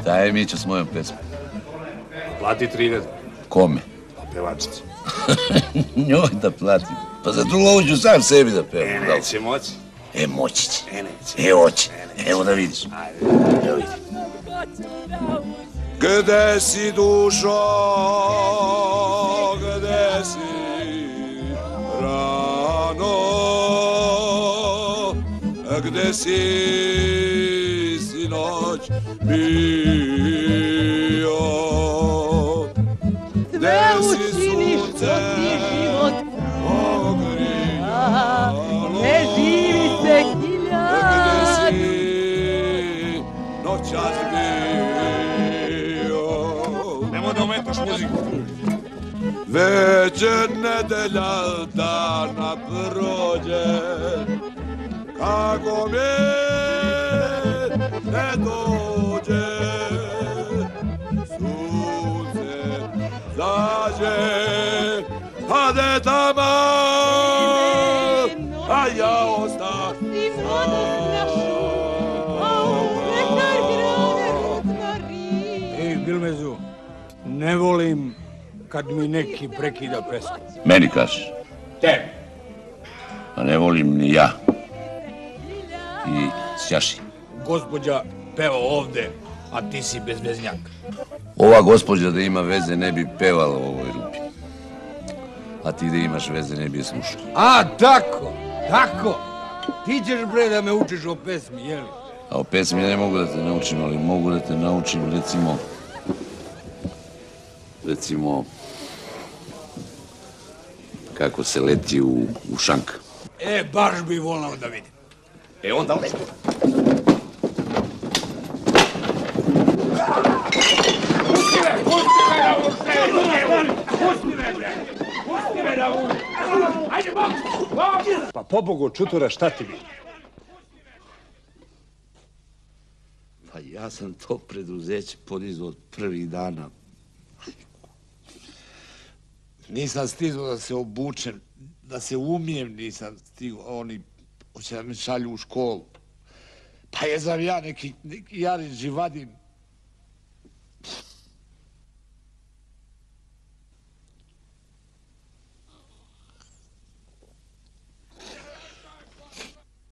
Šta je Mića s mojom pesmom? Plati 3.000. Kome? Pevačici. Njoj da platim. Pa za tu lovu ću sam sebi da pevam. Neće moći. Moći će. Neće. Hoće. Evo da vidiš. Evo vidi. Gde si, dušo, gde si, rano, gde si, sinoć bio, gde si, sunce, ogrijalo, ne živi se hiljad, gde si, noćas bio. Nemo da umetaš muziku. Već je nedelja dana prođe, kako mi ne dođe, sunce zađe, pade tama, a ja ostah Ej, Bilmezu, ne volim kad mi neki prekida pesmu. Meni kažeš? Te. Pa ne volim ni ja. I Sjaši. Gospođa peva ovde, a ti si bezveznjak. Ova gospođa da ima veze ne bi pevala u ovoj rupi. A ti da imaš veze ne bi je slušao. A, tako, tako. Ti ćeš, bre, da me učiš o pesmi, jeli? A o pesmi ne mogu da te naučim, ali mogu da te naučim, recimo, kako se leti u šank. E, baš bi volao da vidim. E, onda leti. Pa pobogu čutura, šta ti bi? Pa ja sam to preduzeće podizao od prvih dana. Nisam stizao da se obučem, da se umijem, nisam stigao. Oni hoće da me šalju u školu. Pa jesam ja neki Jarin Živadim.